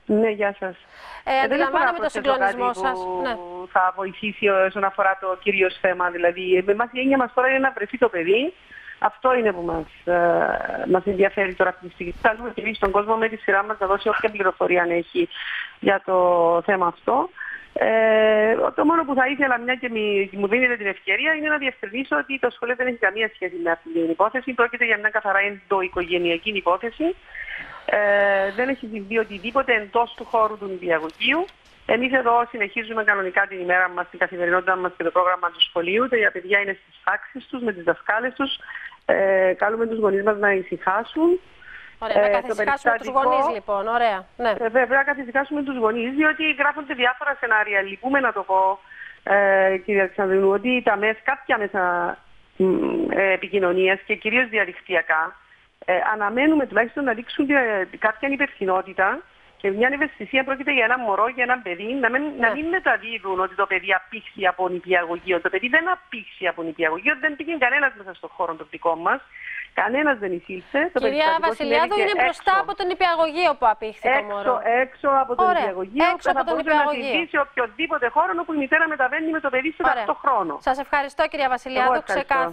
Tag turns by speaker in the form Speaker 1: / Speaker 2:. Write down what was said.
Speaker 1: Ναι, γεια σας.
Speaker 2: Αντιλαμβάνομαι το συγκλονισμό σας.
Speaker 1: Ναι. Θα βοηθήσει όσον αφορά το κυρίως θέμα. Δηλαδή, εμάς η έννοια μας τώρα είναι να βρεθεί το παιδί. Αυτό είναι που μας ενδιαφέρει τώρα αυτή τη στιγμή. Θέλουμε και εμείς στον κόσμο με τη σειρά μας να δώσει όποια πληροφορία αν έχει για το θέμα αυτό. Το μόνο που θα ήθελα, μια και μου δίνετε την ευκαιρία, είναι να διευκρινίσω ότι το σχολείο δεν έχει καμία σχέση με αυτή την υπόθεση. Πρόκειται για μια καθαρά ενδοοικογενειακή υπόθεση. Δεν έχει συμβεί οτιδήποτε εντός του χώρου του νηπιαγωγείου. Εμείς εδώ συνεχίζουμε κανονικά την ημέρα μας, την καθημερινότητα μας και το πρόγραμμα του σχολείου. Τα παιδιά είναι στις τάξεις τους, με τις δασκάλες τους. Καλούμε τους γονείς μας να ησυχάσουν.
Speaker 2: Ωραία, να καθησυχάσουμε τους γονείς λοιπόν. Ωραία. Ναι.
Speaker 1: Βέβαια, να καθησυχάσουμε τους γονείς, διότι γράφονται διάφορα σενάρια. Λυπούμε να το πω, κυρία Αλεξανδρινού, ότι κάποια μέσα επικοινωνίας και κυρίως διαδικτυακά αναμένουμε τουλάχιστον να δείξουν κάποια υπευθυνότητα και μια ευαισθησία. Πρόκειται για ένα μωρό, για ένα παιδί, να μην μεταδίδουν ότι το παιδί απήχθη από νηπιαγωγείο. Το παιδί δεν απήχθη από νηπιαγωγείο, δεν πήγε κανένας μέσα στον χώρο το δικό μας. Κανένας δεν εισήλθε.
Speaker 2: Κυρία Βασιλιάδου, είναι μπροστά από το νηπιαγωγείο που απήχθη το μωρό.
Speaker 1: Έξω από το νηπιαγωγείο.
Speaker 2: Έξω από το νηπιαγωγείο.
Speaker 1: Να συμβεί σε οποιοδήποτε χώρο όπου η μητέρα μεταβαίνει με το παιδί σε 8 χρόνο.
Speaker 2: Σας ευχαριστώ, κυρία Βασιλιάδου.